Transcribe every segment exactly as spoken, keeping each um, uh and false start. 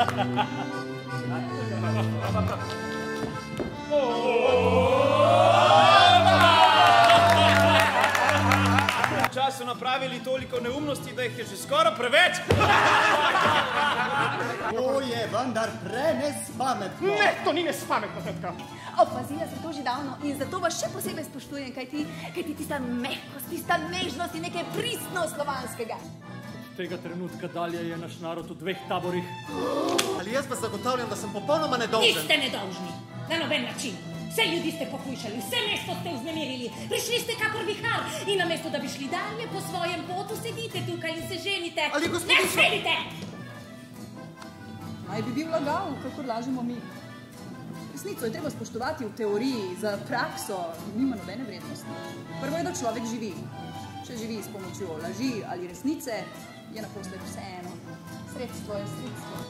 V času napravili toliko neumnosti, da jih je že skoraj preveč. To je vendar prenespametno. Ne, to ni nespametno, tetka. Opazila sem to že davno in zato vas še posebej spoštujem, kajti, kajti tista mehkost, tista nežnost in nekaj pristno slovanskega. Od tega trenutka dalje je naš narod v dveh taborih. Ali jaz vas zagotavljam, da sem popolnoma nedolžen? Niste nedolžni, na noben način. Vse ljudi ste pohujšali, vse mesto ste vznemirili, prišli ste kakor vihar in namesto, da bi šli dalje po svojem potu, sedite tukaj in se ženite. Ali gospodiča... Ne sedite! Naj bi bil lagal, kakor lažemo mi. Resnico je treba spoštovati v teoriji, za prakso nima nobene vrednosti. Prvo je, da človek živi. Če živi s pomočjo laži ali resnice, je naposled vseeno. Sredstvo je sredstvo.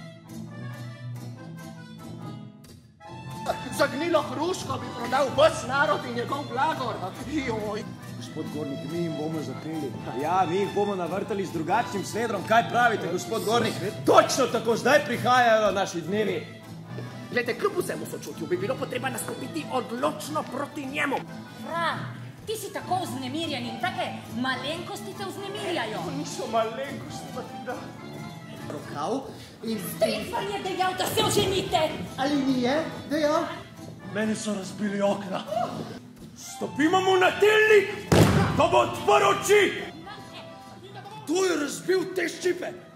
Za gnilo hruško bi prodal ves narod in njegov blagor. Joj. Gospod Gornik, mi jim bomo zakrili. Ja, mi jih bomo navrtali z drugačnim svedrom. Kaj pravite, gospod Gornik? Točno tako, zdaj prihajajo naši dnevi. Glejte, kljub vsemu sočutju bi bilo potreba nastopiti odločno proti njemu. Fran, ti si tako vznemirjen in take malenkosti te vznemirjajo. To niso malenkosti, Matilda. Rokav in... Stefan je dejal, da se oženite. Ali ni je dejal? Meni so razbili okna. Stopimo mu na tilnik, da bo odprl oči. Tu je razbil te ščipe.